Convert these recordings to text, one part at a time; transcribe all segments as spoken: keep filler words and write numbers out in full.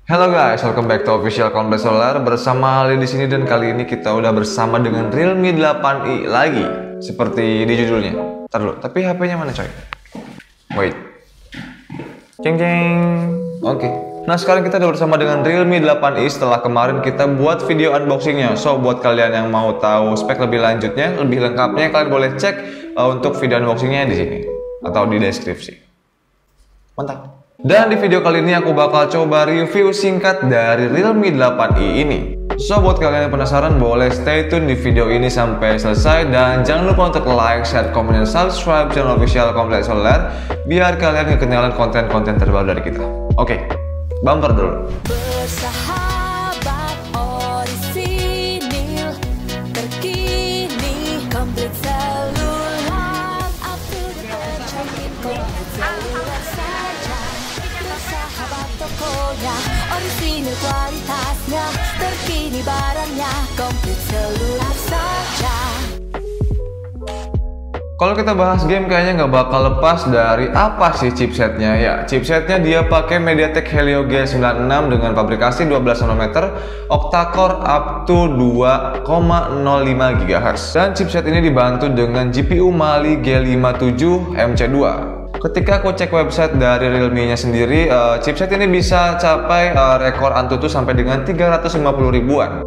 Halo guys, welcome back to Official Kompleks Solar bersama Ali di sini, dan kali ini kita udah bersama dengan Realme delapan i lagi seperti di judulnya. Ntar dulu, tapi H P-nya mana coy? Wait. Ceng ceng. Oke. Okay. Nah sekarang kita udah bersama dengan Realme delapan i setelah kemarin kita buat video unboxingnya. So buat kalian yang mau tahu spek lebih lanjutnya, lebih lengkapnya, kalian boleh cek uh, untuk video unboxingnya di sini atau di deskripsi. Mantap. Dan di video kali ini aku bakal coba review singkat dari Realme delapan i ini. So buat kalian yang penasaran boleh stay tune di video ini sampai selesai, dan jangan lupa untuk like, share, komen, dan subscribe channel Official Kompleks Solar biar kalian kekenyalan konten-konten terbaru dari kita. Oke, bumper dulu. Bersahabat orisinil terkini Kompleks Selular, up to the touch Kompleks Selular saja. Bersahabat tokonya, orisinil kualitasnya, terkini barangnya, Kompleks Selular saja. Kalau kita bahas game kayaknya nggak bakal lepas dari apa sih chipsetnya. Ya, chipsetnya dia pakai MediaTek Helio G sembilan enam dengan pabrikasi dua belas nanometer, octa-core up to dua koma nol lima gigahertz. Dan chipset ini dibantu dengan G P U Mali G lima tujuh M C dua. Ketika aku cek website dari Realme-nya sendiri, uh, chipset ini bisa capai uh, rekor Antutu sampai dengan tiga ratus lima puluh ribuan.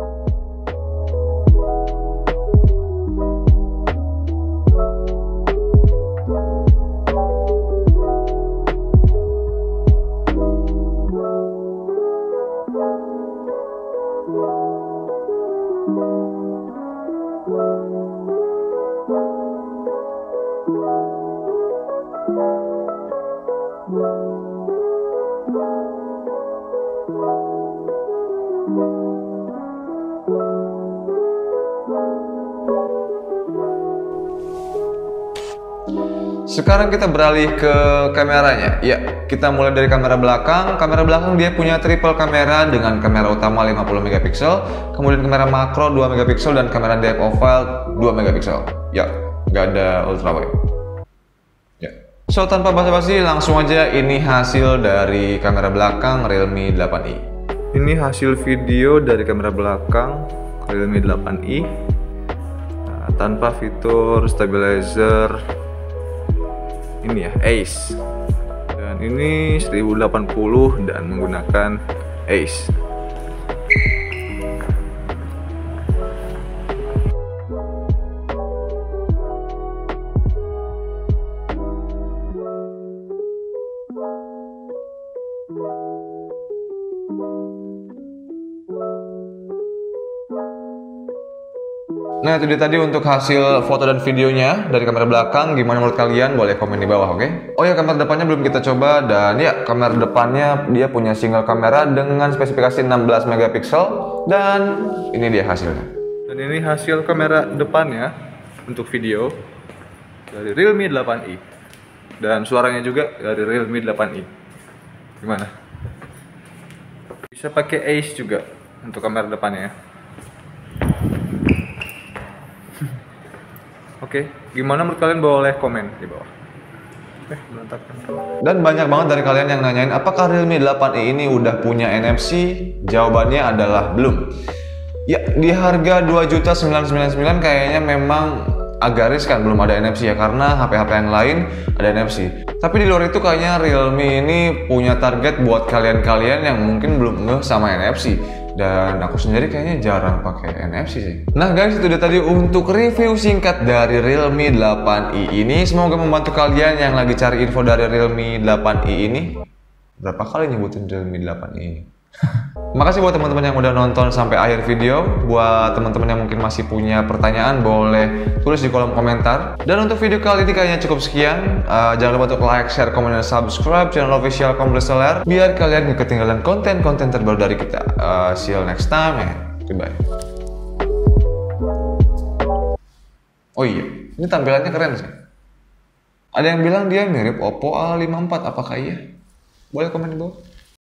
Sekarang kita beralih ke kameranya. Ya, kita mulai dari kamera belakang. Kamera belakang dia punya triple kamera dengan kamera utama lima puluh megapiksel, kemudian kamera makro dua megapiksel, dan kamera depth of field dua megapiksel. Ya, nggak ada ultra wide. Ya. So tanpa basa-basi langsung aja, ini hasil dari kamera belakang Realme delapan i. Ini hasil video dari kamera belakang Realme delapan i. Nah, tanpa fitur stabilizer ini ya, Ace, dan ini seribu delapan puluh dan menggunakan Ace. Nah itu dia tadi untuk hasil foto dan videonya dari kamera belakang. Gimana menurut kalian? Boleh komen di bawah, oke? Okay? Oh ya, kamera depannya belum kita coba, dan ya kamera depannya dia punya single kamera dengan spesifikasi enam belas megapiksel, dan ini dia hasilnya. Dan ini hasil kamera depannya untuk video dari Realme delapan i, dan suaranya juga dari Realme delapan i. Gimana? Bisa pakai Ace juga untuk kamera depannya. Oke, gimana menurut kalian? Boleh komen di bawah. Oke, berantakan. Dan banyak banget dari kalian yang nanyain apakah Realme delapan i ini udah punya N F C? Jawabannya adalah belum. Ya, di harga dua juta sembilan ratus sembilan puluh sembilan kayaknya memang agak riskan belum ada N F C ya, karena H P-H P yang lain ada N F C. Tapi di luar itu kayaknya Realme ini punya target buat kalian-kalian yang mungkin belum ngeh sama N F C. Dan aku sendiri kayaknya jarang pakai N F C sih. Nah guys, itu udah tadi untuk review singkat dari Realme delapan i ini. Semoga membantu kalian yang lagi cari info dari Realme delapan i ini. Berapa kali nyebutin Realme delapan i ini? Makasih buat teman-teman yang udah nonton sampai akhir video. Buat teman-teman yang mungkin masih punya pertanyaan, boleh tulis di kolom komentar. Dan untuk video kali ini kayaknya cukup sekian. uh, Jangan lupa untuk like, share, komen, dan subscribe channel Official Kompleks Solar biar kalian gak ketinggalan konten-konten terbaru dari kita. uh, See you next time and goodbye. Oh iya, ini tampilannya keren sih. Ada yang bilang dia mirip Oppo A lima puluh empat, apakah iya? Boleh komen di bawah.